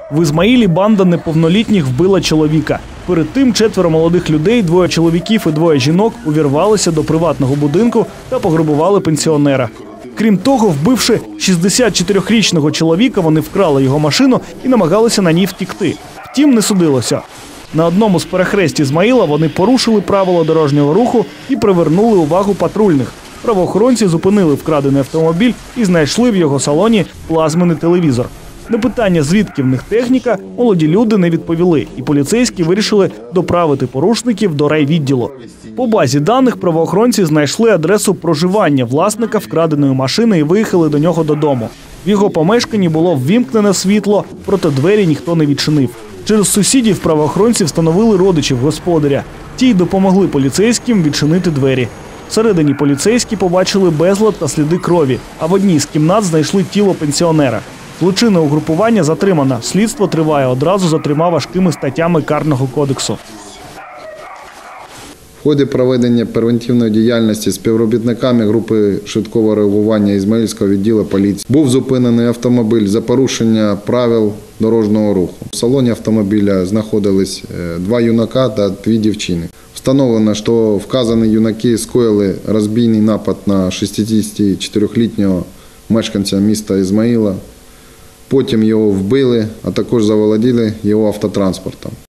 В Ізмаїлі банда неповнолітніх вбила чоловіка. Перед тим 4 молодих людей, 2 чоловіків і 2 жінок, увірвалися до приватного будинку та пограбували пенсіонера. Крім того, вбивши 64-річного чоловіка, вони вкрали його машину і намагалися на ній втікти. Втім, не судилося. На одному з перехресть Ізмаїла вони порушили правила дорожнього руху і привернули увагу патрульних. Правоохоронці зупинили вкрадений автомобіль і знайшли в його салоні плазменний телевізор. На питання, звідки в них техніка, молоді люди не відповіли, і поліцейські вирішили доправити порушників до райвідділу. По базі даних правоохоронці знайшли адресу проживання власника вкраденої машини і виїхали до нього додому. В його помешканні було ввімкнене світло, проте двері ніхто не відчинив. Через сусідів правоохоронці встановили родичів господаря. Ті й допомогли поліцейським відчинити двері. Всередині поліцейські побачили безлад та сліди крові, а в одній з кімнат знайшли тіло пенсіонера. Злочинне угрупування затримано. Слідство триває одразу за 3 важкими статтями Карного кодексу. В ході проведення превентивної діяльності співробітниками групи швидкого реагування Ізмаїльського відділу поліції був зупинений автомобіль за порушення правил дорожнього руху. В салоні автомобіля знаходились 2 юнака та 2 дівчини. Встановлено, що вказані юнаки скоїли розбійний напад на 64-літнього мешканця міста Ізмаїла. Потім його вбили, а також заволоділи його автотранспортом.